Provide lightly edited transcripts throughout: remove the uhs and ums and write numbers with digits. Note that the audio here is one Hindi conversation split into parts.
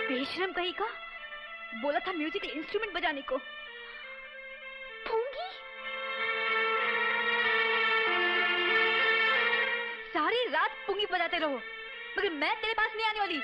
बेशरम कहीं का, बोला था म्यूजिकल इंस्ट्रूमेंट बजाने को। पूंगी सारी रात पुंगी बजाते रहो, मगर मैं तेरे पास नहीं आने वाली।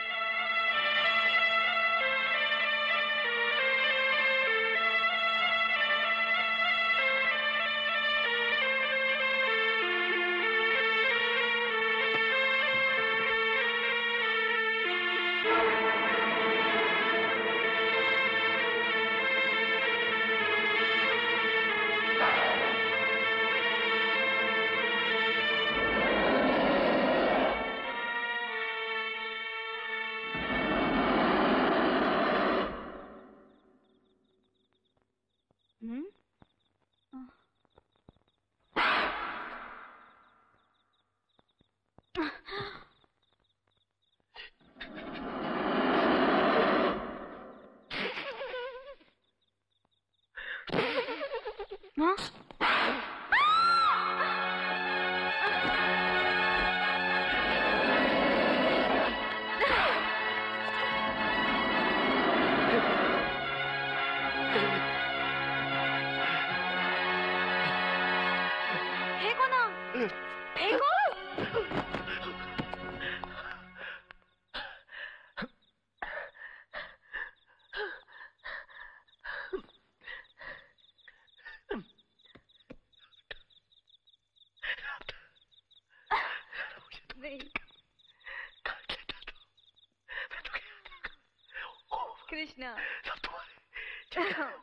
कृष्णा